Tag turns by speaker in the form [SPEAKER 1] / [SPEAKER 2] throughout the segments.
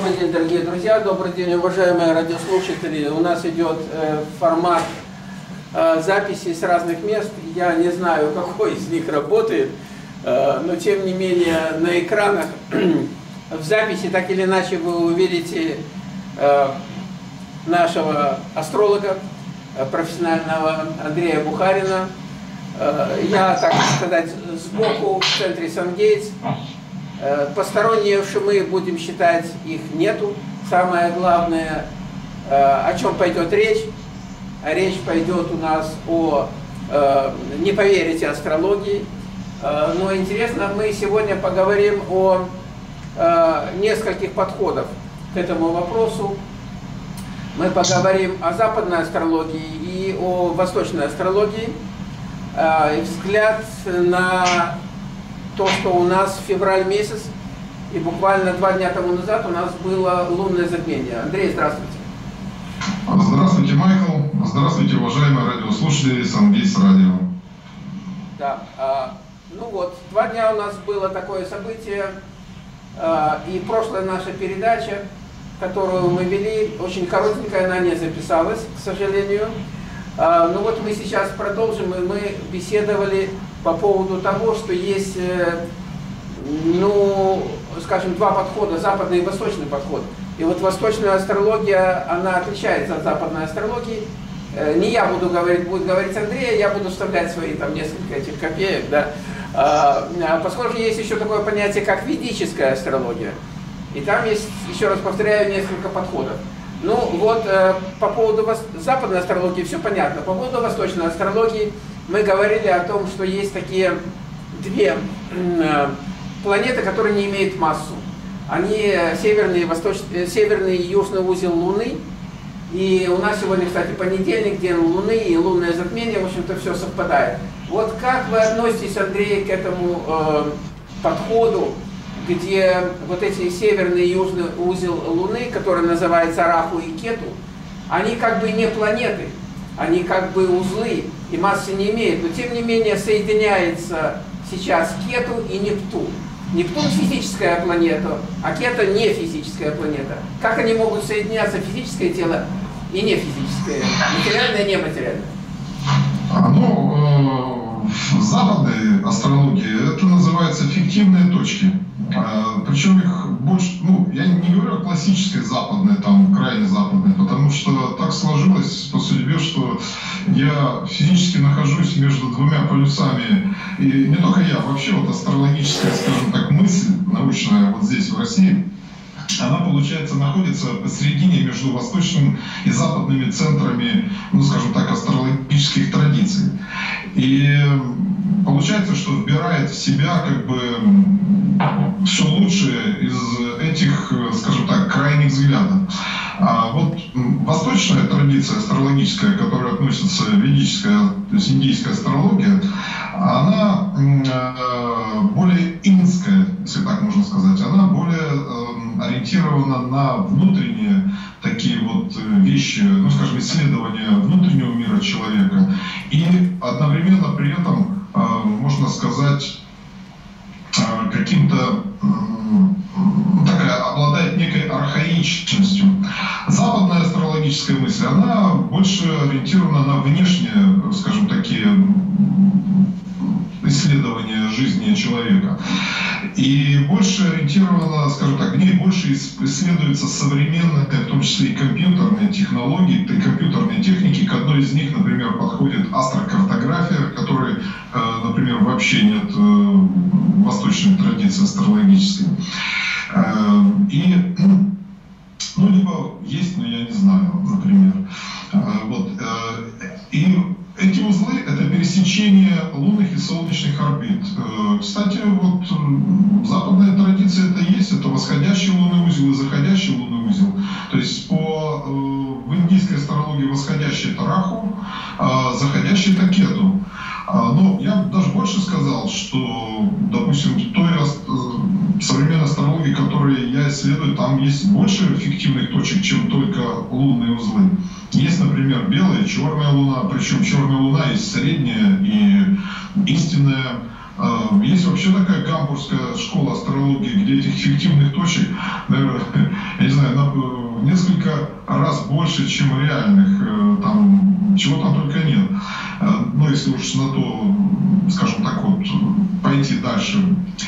[SPEAKER 1] Добрый день, дорогие друзья, добрый день, уважаемые радиослушатели. У нас идет формат записи с разных мест. Я не знаю, какой из них работает, но тем не менее на экранах в записи так или иначе вы увидите нашего астролога, профессионального Андрея Бухарина. Я, так сказать, сбоку в центре Сан-Гейтс. Посторонние шумы, будем считать, их нету. Самое главное, о чем пойдет речь. Речь пойдет у нас о, не поверите, астрологии. Но интересно, мы сегодня поговорим о нескольких подходах к этому вопросу. Мы поговорим о западной астрологии и о восточной астрологии. И взгляд на то, что у нас февраль месяц, и буквально 2 дня тому назад у нас было лунное затмение. Андрей, здравствуйте.
[SPEAKER 2] Здравствуйте, Майкл. Здравствуйте, уважаемые радиослушатели Сан-Гейтс радио.
[SPEAKER 1] Да, ну вот, 2 дня у нас было такое событие, и прошлая наша передача, которую мы вели, очень коротенькая, она не записалась, к сожалению. Ну вот мы сейчас продолжим, и мы беседовали по поводу того, что есть, ну, скажем, 2 подхода, западный и восточный подход. И вот восточная астрология, она отличается от западной астрологии. Не я буду говорить, будет говорить Андрей, я буду вставлять свои там несколько этих копеек, да. Поскольку есть еще такое понятие, как ведическая астрология. И там есть, еще раз повторяю, несколько подходов. Ну вот, по поводу западной астрологии все понятно. По поводу восточной астрологии мы говорили о том, что есть такие 2 планеты, которые не имеют массу. Они северный и южный узел Луны. И у нас сегодня, кстати, понедельник, день Луны и лунное затмение, в общем-то, все совпадает. Вот как вы относитесь, Андрей, к этому подходу, где вот эти северный и южный узел Луны, который называется Раху и Кету, они как бы не планеты, они как бы узлы и массы не имеют, но тем не менее соединяется сейчас Кету и Нептун. Нептун физическая планета, а Кета не физическая планета. Как они могут соединяться, физическое тело и не физическое, материальное и нематериальное?
[SPEAKER 2] В западной астрологии это называется фиктивные точки. Причем их больше, ну, я не говорю о классической западной, там, крайне западной, потому что так сложилось по судьбе, что я физически нахожусь между 2 полюсами, и не только я, вообще вот астрологическая, скажем так, мысль научная вот здесь, в России, она, получается, находится посередине между восточным и западными центрами, ну, скажем так, астрологических традиций. И получается, что вбирает в себя как бы все лучшее из этих, скажем так, крайних взглядов. А вот восточная традиция астрологическая, к которой относится ведическая, то есть индийская астрология, она более инская, если так можно сказать, она более ориентирована на внутренние такие вот вещи, ну, скажем, исследования внутреннего мира человека, и одновременно при этом, можно сказать, каким-то обладает некой архаичностью. Западная астрологическая мысль, она больше ориентирована на внешние, скажем, такие исследования жизни человека. И больше ориентирована, скажем так, в ней больше исследуются современные, в том числе и компьютерные технологии, и компьютерные техники. К одной из них, например, подходит астрокартография, которой, например, вообще нет в восточной традиции астрологической. И, ну, либо есть, но я не знаю, например. Вот. И эти узлы — это пересечение лунных и солнечных орбит. Кстати, вот в западной традиции это есть, это восходящий лунный узел и заходящий лунный узел. То есть в индийской астрологии восходящий — это Раху, а заходящий — это Кету. Но я даже больше сказал, что, допустим, в той современной астрологии, которую я исследую, там есть больше фиктивных точек, чем только лунные узлы. Есть, например, белая и черная луна, причем черная луна есть средняя и истинная, Есть вообще такая гамбургская школа астрологии, где этих фиктивных точек, наверное, я не знаю, в несколько раз больше, чем реальных, там, чего там только нет. Ну, если уж на то, скажем так, вот, пойти дальше.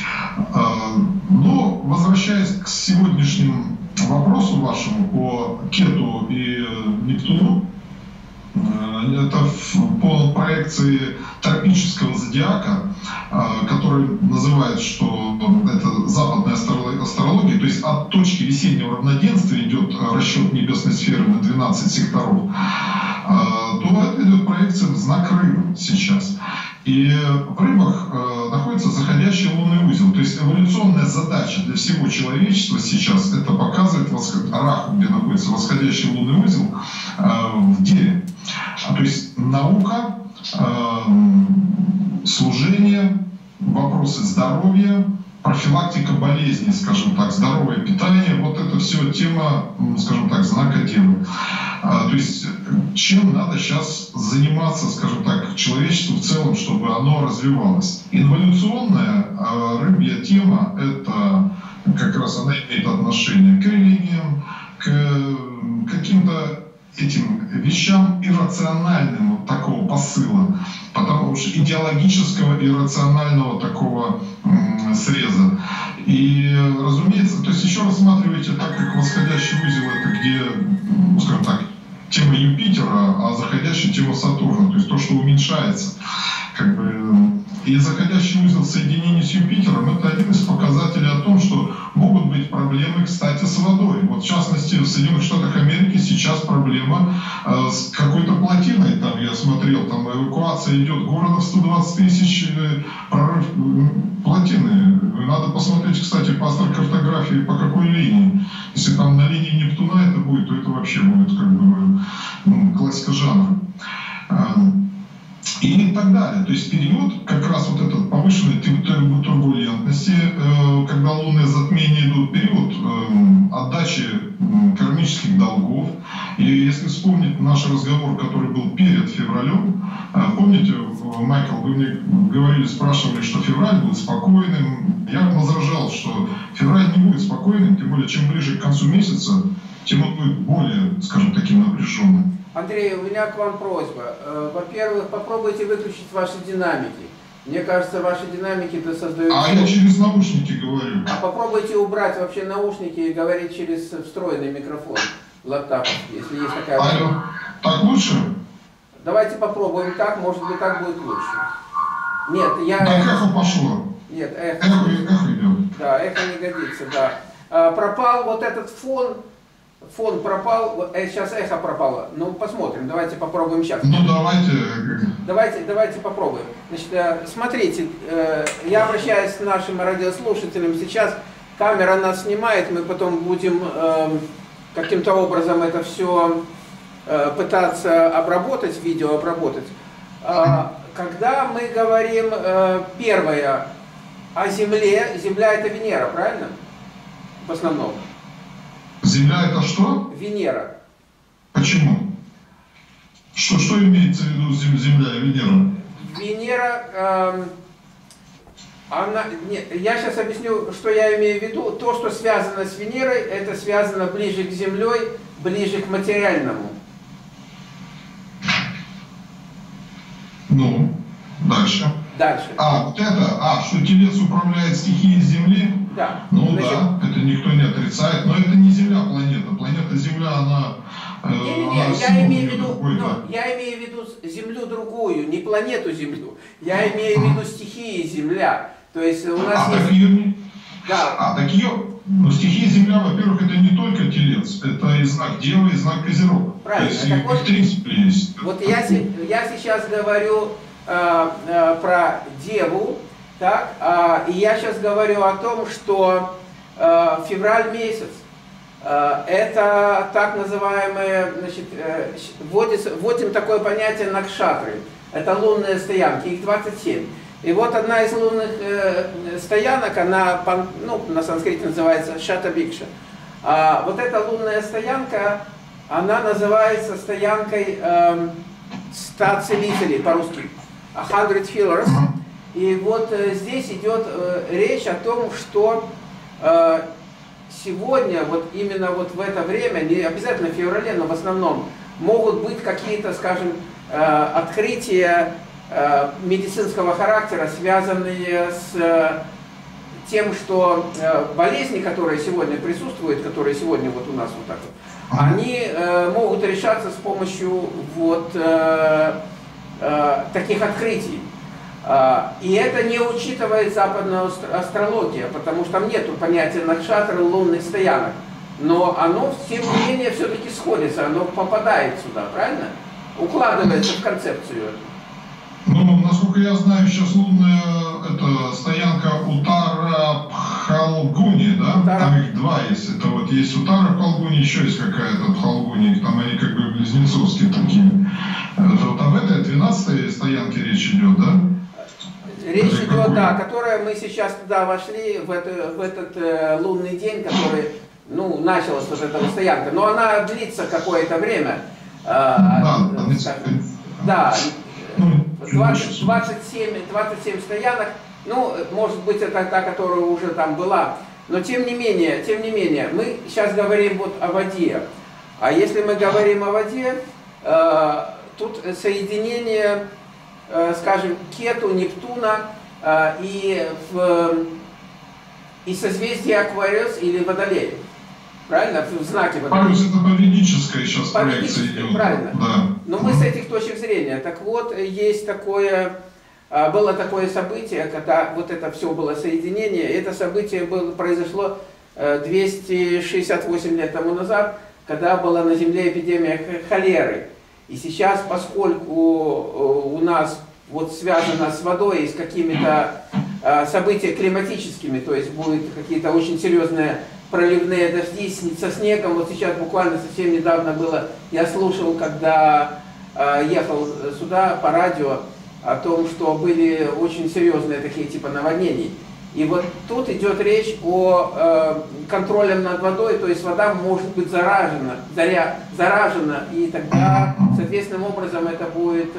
[SPEAKER 2] Но, возвращаясь к сегодняшнему вопросу вашему по Кету и Нептуну, это по проекции тропического зодиака, который называют, что это западная астрология, то есть от точки весеннего равноденствия идет расчет небесной сферы на 12 секторов, то это идет проекция в знак Рыб сейчас. И в Рыбах находится заходящий лунный узел. То есть эволюционная задача для всего человечества сейчас — это показывать Раху, где находится восходящий лунный узел, в Деве. То есть наука, служение, вопросы здоровья, профилактика болезней, скажем так, здоровое питание, вот это все тема, скажем так, знака Девы. То есть чем надо сейчас заниматься, скажем так, человечеству в целом, чтобы оно развивалось. Инволюционная рыбья тема — это как раз она имеет отношение к религиям, к каким-то этим вещам иррациональным вот такого посыла, потому что идеологического иррационального такого среза. И, разумеется, то есть еще рассматривайте так, как восходящий узел — это где, скажем так, тема Юпитера, а заходящая тема Сатурна, то есть то, что уменьшается. Как бы, и заходящий узел в соединении с Юпитером — это один из показателей о том, что могут быть проблемы, кстати, с водой. Вот в частности, в Соединенных Штатах Америки сейчас проблема с какой-то плотиной. Там я смотрел, там эвакуация идет города в 120 тысяч, прорыв плотины. Надо посмотреть, кстати, по астрокартографии, по какой линии. Если там на линии Нептуна это будет, то это вообще будет как бы классика жанра. И так далее. То есть период как раз вот этот повышенной турбулентности, когда лунные затмения идут, период отдачи кармических долгов. И если вспомнить наш разговор, который был перед февралем, помните, Майкл, вы мне говорили, спрашивали, что февраль будет спокойным. Я возражал, что февраль не будет спокойным, тем более, чем ближе к концу месяца, тем он будет более, скажем, таким напряженным.
[SPEAKER 1] Андрей, у меня к вам просьба. Во-первых, попробуйте выключить ваши динамики. Мне кажется, ваши динамики-то создают...
[SPEAKER 2] А я через наушники говорю.
[SPEAKER 1] А попробуйте убрать вообще наушники и говорить через встроенный микрофон лаптоповский, если есть такая возможность.
[SPEAKER 2] Так лучше?
[SPEAKER 1] Давайте попробуем так, может быть, так будет лучше. Нет, я...
[SPEAKER 2] Так эхо пошло.
[SPEAKER 1] Нет, эхо...
[SPEAKER 2] Эхо идет.
[SPEAKER 1] Да, эхо не годится, да. Пропал вот этот фон. Фон пропал, сейчас эхо пропало. Ну, посмотрим, давайте попробуем сейчас.
[SPEAKER 2] Ну,
[SPEAKER 1] Давайте попробуем. Значит, смотрите, я обращаюсь к нашим радиослушателям. Сейчас камера нас снимает, мы потом будем каким-то образом это все пытаться обработать, видео обработать. Когда мы говорим первое о Земле, Земля — это Венера, правильно? В основном.
[SPEAKER 2] Земля — это что?
[SPEAKER 1] Венера.
[SPEAKER 2] Почему? Что имеется в виду Земля и Венера?
[SPEAKER 1] Венера, я сейчас объясню, что я имею в виду. То, что связано с Венерой, это связано ближе к Земле, ближе к материальному.
[SPEAKER 2] Ну, дальше.
[SPEAKER 1] Дальше.
[SPEAKER 2] Вот это, что Телец управляет стихией Земли?
[SPEAKER 1] Да.
[SPEAKER 2] Ну, значит, да, это никто не отрицает, но это не Земля планета. Планета Земля, она...
[SPEAKER 1] я имею в виду Землю другую, не планету Землю. Я имею в виду стихии Земля. То есть у нас есть... Да.
[SPEAKER 2] Ну, стихия Земля, во-первых, это не только Телец, это и знак Девы, и знак Козерог.
[SPEAKER 1] Правильно.
[SPEAKER 2] То есть их три Земли есть.
[SPEAKER 1] Вот я сейчас говорю про Деву, так, и я сейчас говорю о том, что февраль месяц это так называемые, значит, вводим такое понятие накшатры, это лунные стоянки, их 27. И вот одна из лунных стоянок, она, на санскрите называется Шатабикша. Вот эта лунная стоянка, она называется стоянкой 100 целителей по-русски. 100 healers. И вот здесь идет речь о том, что сегодня, вот именно вот в это время, не обязательно в феврале, но в основном, могут быть какие-то, скажем, открытия медицинского характера, связанные с тем, что болезни, которые сегодня присутствуют, которые сегодня вот у нас вот так вот, они могут решаться с помощью вот таких открытий. И это не учитывает западная астрология, потому что там нету понятия накшатры, лунных стоянок. Но оно, тем не менее, все-таки сходится, оно попадает сюда, правильно? Укладывается в концепцию.
[SPEAKER 2] Ну, насколько я знаю, сейчас лунная это стоянка Утара Пхалгуни, да? Там их два есть. Это вот есть Утара Пхалгуни, еще есть какая-то Пхалгуни, там они как бы близнецовские такие. Вот об этой 12-й стоянке речь идет, да?
[SPEAKER 1] Речь идет, да, которая мы сейчас туда вошли, в этот лунный день, который, ну, началась вот эта стоянка. Но она длится какое-то время. Да, 27 стоянок, ну, может быть, это та, которая уже там была. Но тем не менее, мы сейчас говорим вот о воде. А если мы говорим о воде, тут соединение, скажем, Кету, Нептуна и созвездие Аквариус или Водолей. Правильно? В знаке Водолей.
[SPEAKER 2] Аквариус это по ведической сейчас проекция идет.
[SPEAKER 1] Правильно.
[SPEAKER 2] Да.
[SPEAKER 1] Но мы с этих точек зрения. Так вот, есть такое, было такое событие, когда вот это все было соединение. Это событие произошло 268 лет тому назад, когда была на Земле эпидемия холеры. И сейчас, поскольку у нас вот связано с водой и с какими-то событиями климатическими, то есть будут какие-то очень серьезные проливные дожди со снегом. Вот сейчас буквально совсем недавно было, я слушал, когда ехал сюда по радио, о том, что были очень серьезные такие типа наводнений. И вот тут идет речь о контроле над водой, то есть вода может быть заражена, и тогда, соответственным образом, это будет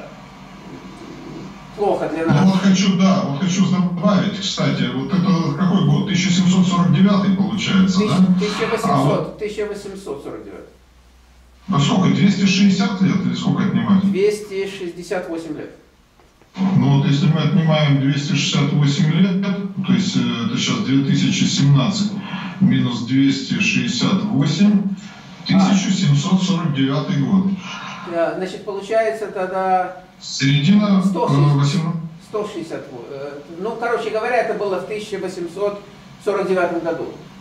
[SPEAKER 1] плохо для нас.
[SPEAKER 2] Ну, вот хочу добавить, кстати, вот это какой год? 1749 получается,
[SPEAKER 1] 1849.
[SPEAKER 2] А сколько, 260 лет или сколько отнимать?
[SPEAKER 1] 268 лет.
[SPEAKER 2] Ну вот если мы отнимаем 268 лет, то есть это сейчас 2017 минус 268, 1749 год.
[SPEAKER 1] Значит, получается тогда...
[SPEAKER 2] Середина
[SPEAKER 1] 160. Ну, короче говоря, это было в 1849 году.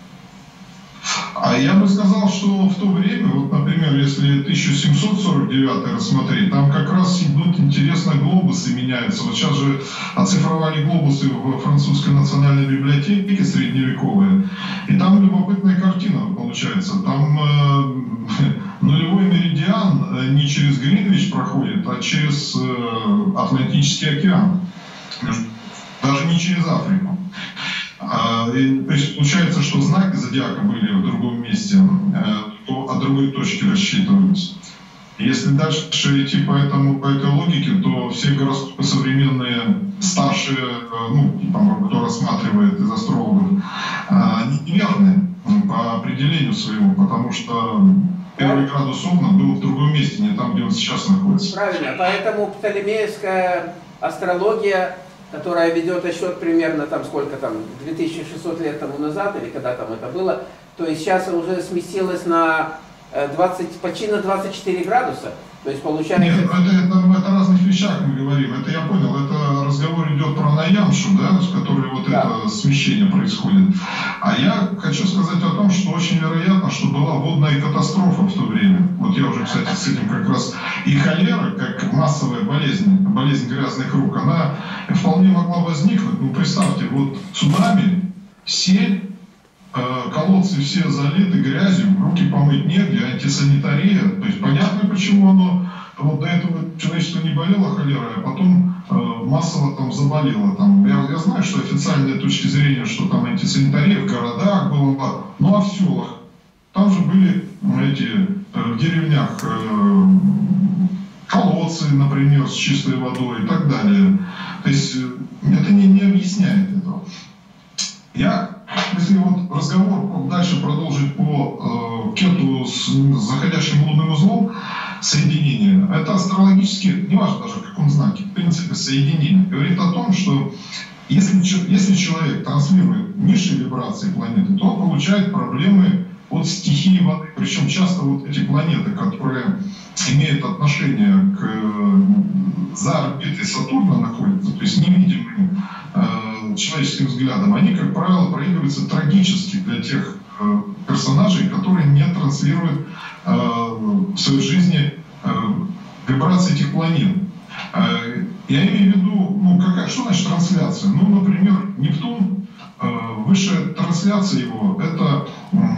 [SPEAKER 2] А я бы сказал, что в то время, вот, например, если 1749 рассмотреть, там как раз идут интересно глобусы меняются. Вот сейчас же оцифровали глобусы в французской национальной библиотеке средневековые, и там любопытная картина получается. Там нулевой меридиан не через Гринвич проходит, а через Атлантический океан, даже не через Африку. То есть получается, что знаки зодиака были в другом месте, от другой точки рассчитывались. Если дальше идти по этой логике, то все гороскопы современные, старшие, ну, там, кто рассматривает из астрологов, они неверны по определению своему, потому что первый градус Овна был в другом месте, не там, где он сейчас находится.
[SPEAKER 1] Правильно, поэтому птолемеевская астрология, которая ведет отсчет примерно там сколько там, 2600 лет тому назад, или когда там это было, то есть сейчас уже сместилась на 20, почти на 24 градуса. То есть получается...
[SPEAKER 2] Нет, это о разных вещах мы говорим. Это я понял, это разговор идет про Наямшу, да, с которой вот это смещение происходит. А я хочу сказать о том, что очень вероятно, что была водная катастрофа в то время. Вот я уже, кстати, с этим как раз... И холера, как массовая болезнь грязных рук, она вполне могла возникнуть. Ну, представьте, вот цунами, сель, колодцы все залиты грязью, руки помыть негде, антисанитария. То есть понятно, почему оно вот до этого человечество не болело холерой, а потом массово там заболело. Там, я знаю, что официальная точка зрения, что там антисанитария в городах была, ну а в селах. Там же были в деревнях колодцы колодцы, например, с чистой водой и так далее. То есть это не объясняет этого. Если вот разговор дальше продолжить по кету с заходящим лунным узлом, соединение, это астрологически, неважно даже в каком знаке, в принципе, соединение, говорит о том, что если человек транслирует низшие вибрации планеты, то он получает проблемы от стихии воды. Причем часто вот эти планеты, которые имеют отношение к за орбитой Сатурна находятся, то есть невидимые человеческим взглядом, они, как правило, проигрываются трагически для тех персонажей, которые не транслируют в своей жизни вибрации этих планет. Я имею в виду, что значит трансляция? Например, Нептун, высшая трансляция его, это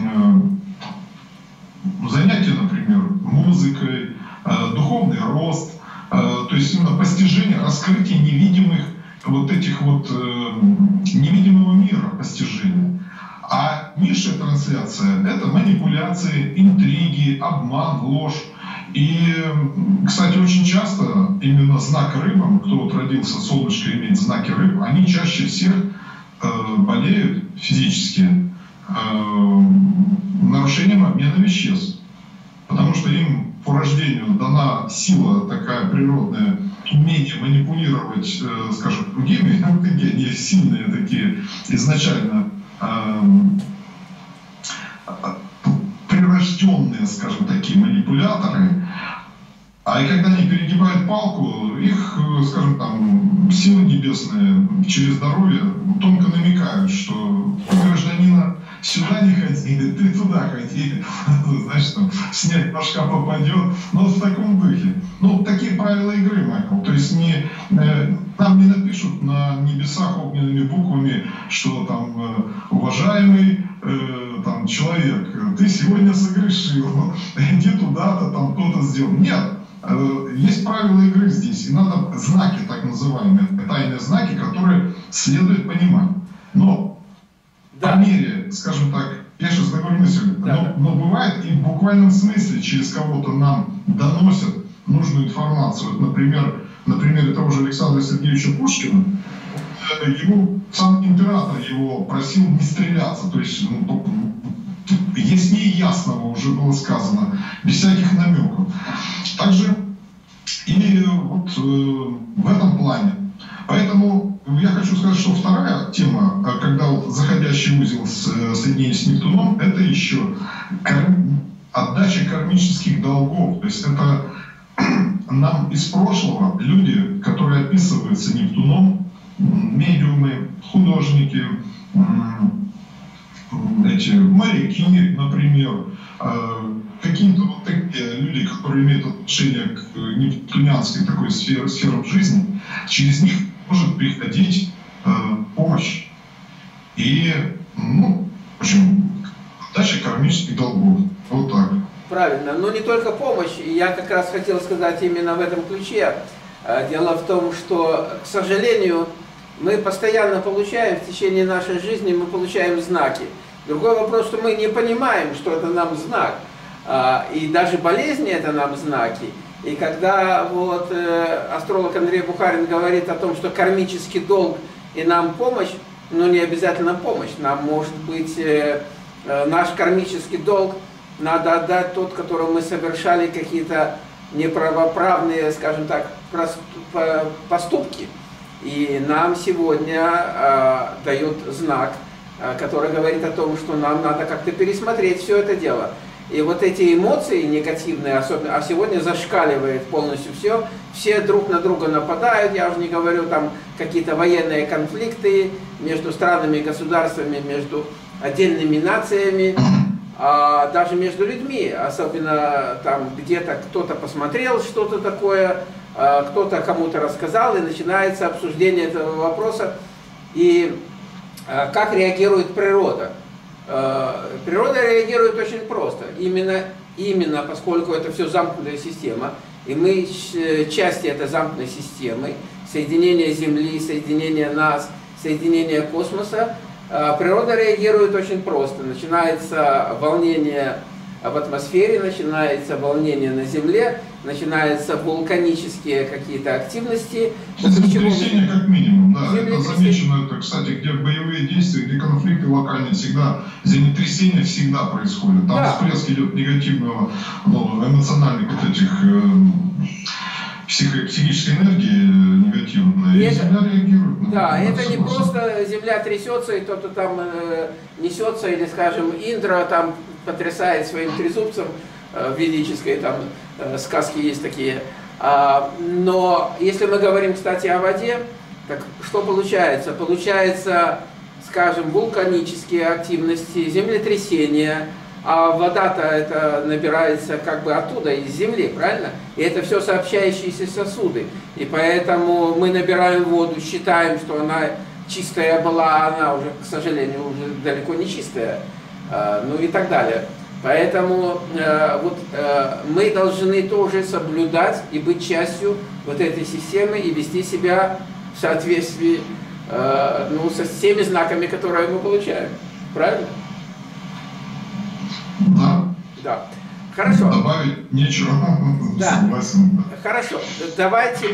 [SPEAKER 2] занятие, например, музыкой, духовный рост, то есть именно постижение, раскрытие невидимых вот этих вот невидимого мира постижения. А низшая трансляция — это манипуляции, интриги, обман, ложь. И, кстати, очень часто именно знак рыбам, кто вот родился, солнышко имеет знаки рыб, они чаще всех болеют физически нарушением обмена веществ. Потому что им по рождению дана сила такая природная, умение манипулировать, скажем, другими, они сильные такие изначально прирожденные, скажем, такие манипуляторы. А и когда они перегибают палку, их, скажем, там, силы небесные через здоровье тонко намекают, что у гражданина сюда не ходи, ты туда ходи, значит, там, снег башка попадет, но в таком духе. Такие правила игры, Майкл. То есть нам не напишут на небесах огненными буквами, что там, уважаемый там, человек, ты сегодня согрешил, иди туда-то, там то-то сделал. Нет. Есть правила игры здесь, и надо знаки, так называемые, тайные знаки, которые следует понимать. Но по мере, скажем так, я сейчас договорю мысль, но бывает и в буквальном смысле через кого-то нам доносят нужную информацию. Вот, например, на примере того же Александра Сергеевича Пушкина, сам император его просил не стреляться, то есть яснее ясного уже было сказано, без всяких намеков. Также и вот в этом плане. Поэтому я хочу сказать, что вторая тема, когда вот заходящий узел соединения с Нептуном, это еще отдача кармических долгов. То есть это нам из прошлого люди, которые описываются Нептуном, медиумы, художники, эти моряки, например, какие-то вот такие люди, которые имеют отношение к нептунианской такой сферам жизни, через них может приходить помощь. И, в общем, отдача кармических долгов. Вот так.
[SPEAKER 1] Правильно, но не только помощь. Я как раз хотел сказать именно в этом ключе. Дело в том, что, к сожалению, мы постоянно получаем, в течение нашей жизни мы получаем знаки. Другой вопрос, что мы не понимаем, что это нам знак. И даже болезни это нам знаки. И когда вот астролог Андрей Бухарин говорит о том, что кармический долг и нам помощь, не обязательно помощь, нам может быть наш кармический долг надо отдать тот, которого мы совершали какие-то неправоправные, скажем так, поступки. И нам сегодня дает знак, который говорит о том, что нам надо как-то пересмотреть все это дело. И вот эти эмоции негативные, особенно, а сегодня зашкаливает полностью все друг на друга нападают, я уже не говорю там какие-то военные конфликты между странами, государствами, между отдельными нациями, даже между людьми, особенно там где-то кто-то посмотрел что-то такое, кто-то кому-то рассказал, и начинается обсуждение этого вопроса. И как реагирует природа? Природа реагирует очень просто. Именно поскольку это все замкнутая система, и мы части этой замкнутой системы, соединение Земли, соединение нас, соединение космоса, природа реагирует очень просто. Начинается волнение в атмосфере, начинается волнение на Земле, начинаются вулканические какие-то активности.
[SPEAKER 2] Землетрясение как минимум, да. Это замечено, это, кстати, где боевые действия, где конфликты локальные, всегда землетрясение всегда происходит. Там всплеск идет негативного, эмоциональных вот этих психической энергии негативной, и земля реагирует.
[SPEAKER 1] Да, это не просто земля трясется, и кто-то там несется, или, скажем, Индра там потрясает своим трезубцем, ведической там сказки есть такие. Но если мы говорим, кстати, о воде, так что получается? Получается, скажем, вулканические активности, землетрясения, а вода-то это набирается как бы оттуда, из земли, правильно? И это все сообщающиеся сосуды. И поэтому мы набираем воду, считаем, что она чистая была, а она уже, к сожалению, уже далеко не чистая, ну и так далее. Поэтому мы должны тоже соблюдать и быть частью вот этой системы и вести себя в соответствии со всеми знаками, которые мы получаем. Правильно?
[SPEAKER 2] Да.
[SPEAKER 1] Да. Хорошо.
[SPEAKER 2] Добавить нечего.
[SPEAKER 1] Да.
[SPEAKER 2] Согласен.
[SPEAKER 1] Хорошо. Давайте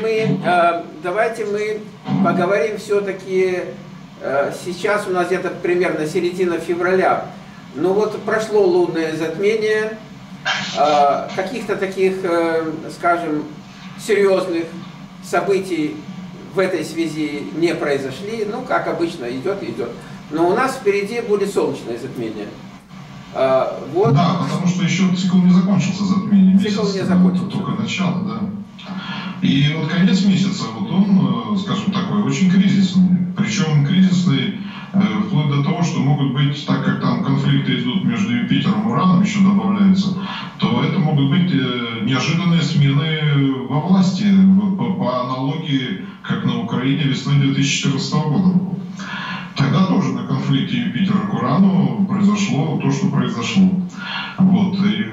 [SPEAKER 1] мы поговорим все-таки. Сейчас у нас где-то примерно середина февраля. Ну вот прошло лунное затмение, каких-то таких, скажем, серьезных событий в этой связи не произошли, ну как обычно идет и идет. Но у нас впереди будет солнечное затмение. Вот.
[SPEAKER 2] Да, потому что еще цикл не закончился затмение.
[SPEAKER 1] Цикл не закончился.
[SPEAKER 2] Только начало, да. И вот конец месяца, вот он, скажем, такой очень кризисный. Причем кризисный вплоть до того, что могут быть, так как там конфликты идут между Юпитером и Ураном, еще добавляется, то это могут быть неожиданные смены во власти, по аналогии, как на Украине весной 2014 года. Тогда тоже на конфликте Юпитера к Урану произошло то, что произошло. Вот. И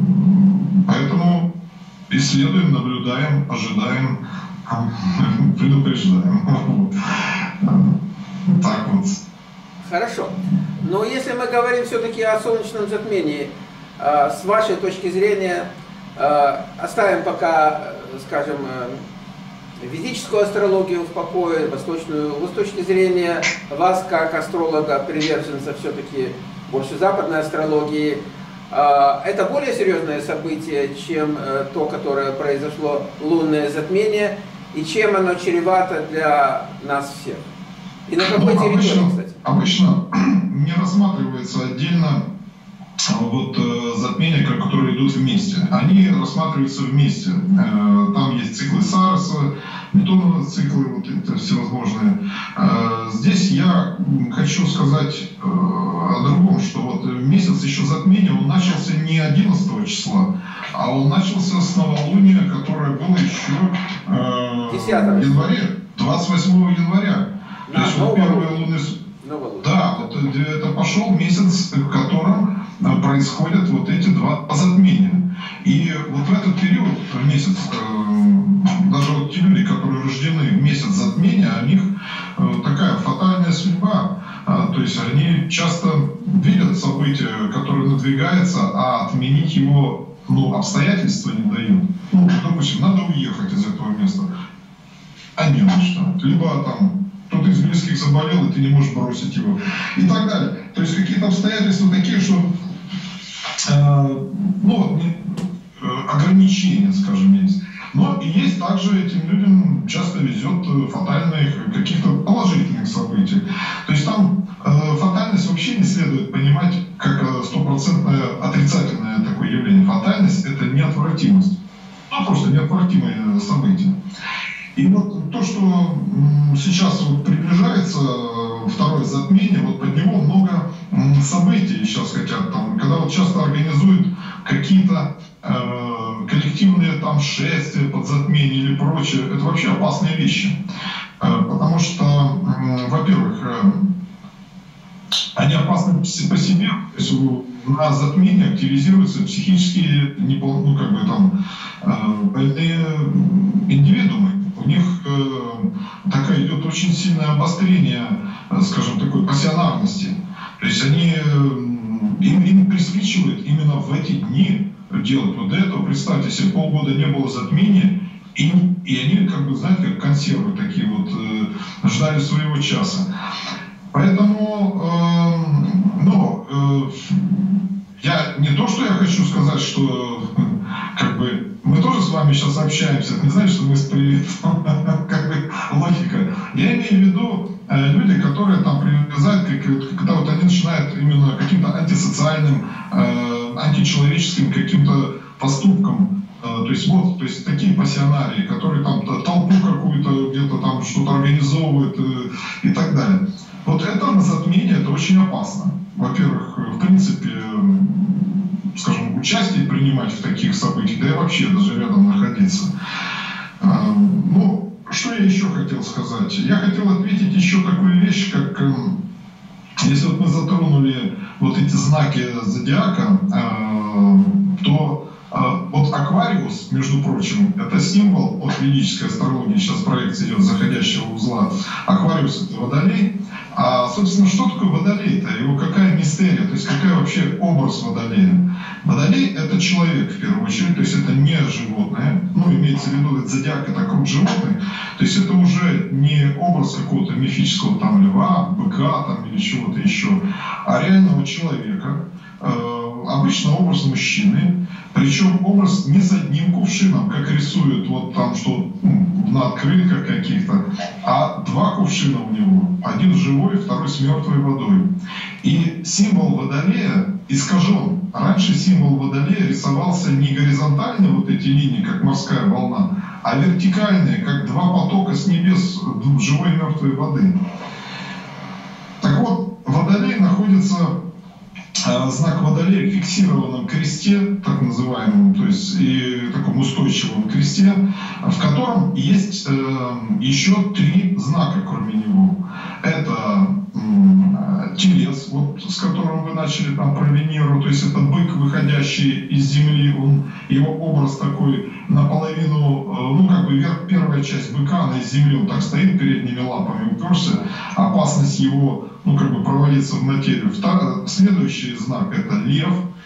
[SPEAKER 2] поэтому исследуем, наблюдаем, ожидаем, предупреждаем. Так вот.
[SPEAKER 1] Хорошо. Но если мы говорим все-таки о солнечном затмении, с вашей точки зрения, оставим пока, скажем, ведическую астрологию в покое, восточную. С точки зрения вас, как астролога, приверженца все-таки больше западной астрологии, это более серьезное событие, чем то, которое произошло, лунное затмение, и чем оно чревато для нас всех? И на какой территории, кстати?
[SPEAKER 2] Обычно не рассматривается отдельно вот затмения, которые идут вместе. Они рассматриваются вместе. Там есть циклы Сароса, Ньютоновы циклы, вот это всевозможные. Здесь я хочу сказать о другом, что вот месяц еще затмения, он начался не 11 числа, а он начался с новолуния, которое было еще в январе, 28 января. То есть вот первые луны... Да, вот это пошел месяц, в котором происходят вот эти два затмения. И вот в этот период, месяц, даже вот те люди, которые рождены в месяц затмения, у них такая фатальная судьба. То есть они часто видят события, которые надвигаются, а отменить его обстоятельства не дают. Ну, допустим, надо уехать из этого места, а не на что. Либо там кто-то из близких заболел, и ты не можешь бросить его. И так далее. То есть какие-то обстоятельства такие, что ограничения, скажем, есть. Но и есть также этим людям часто везет фатальных каких-то положительных событий. То есть там фатальность вообще не следует понимать как стопроцентное отрицательное такое явление. Фатальность — это неотвратимость. Просто неотвратимое событие. И вот то, что сейчас вот приближается второе затмение, вот под него много событий сейчас хотят там, когда вот часто организуют какие-то коллективные там шествия под затмение или прочее, это вообще опасные вещи. Потому что, во-первых, они опасны по себе, то есть на затмении активизируются психические больные индивидуумы. У них такое идет очень сильное обострение, скажем, такой пассионарности. То есть им присвечивают именно в эти дни делать. Вот до этого, представьте себе, полгода не было затмения, и они, как бы, знаете, как консервы такие вот, ждали своего часа. Поэтому, я не то, что я хочу сказать, что как бы мы тоже с вами сейчас общаемся, это не значит, что мы с приветом, как бы логика. Я имею в виду люди, которые там привязают, когда вот они начинают именно каким-то антисоциальным, античеловеческим каким-то поступкам. То есть такие пассионарии, которые там толпу какую-то где-то там что-то организовывают и так далее. Вот это затмение, это очень опасно. Во-первых, в принципе, скажем, участие принимать в таких событиях, да и вообще даже рядом находиться. Что я еще хотел сказать? Я хотел ответить еще такую вещь, как если вот мы затронули вот эти знаки зодиака, то вот Аквариус, между прочим, это символ от ведической астрологии, сейчас проекция идет заходящего узла. Аквариус — это Водолей. А, собственно, что такое Водолей-то? Его какая мистерия? То есть какой вообще образ Водолея? Водолей — это человек, в первую очередь, то есть это не животное. Имеется в виду, это зодиак, это круг животных. То есть это уже не образ какого-то мифического там льва, быка там, или чего-то еще, а реального человека. Обычно образ мужчины, причем образ не с одним кувшином, как рисуют вот там, что на открытках каких-то, а два кувшина у него. Один живой, второй с мертвой водой. И символ Водолея искажен. Раньше символ Водолея рисовался не горизонтально, вот эти линии, как морская волна, а вертикальные, как два потока с небес живой и мертвой воды. Так вот, Водолей находится... Знак Водолея в фиксированном кресте, так называемом, то есть и таком устойчивом кресте, в котором есть еще три знака, кроме него. Это Телец, вот с которым вы начали там про Венеру, то есть это бык, выходящий из земли, его образ такой наполовину, первая часть быка, она из земли, он так стоит передними лапами, уперся, опасность его, провалиться в материю. Следующий знак — это Лев,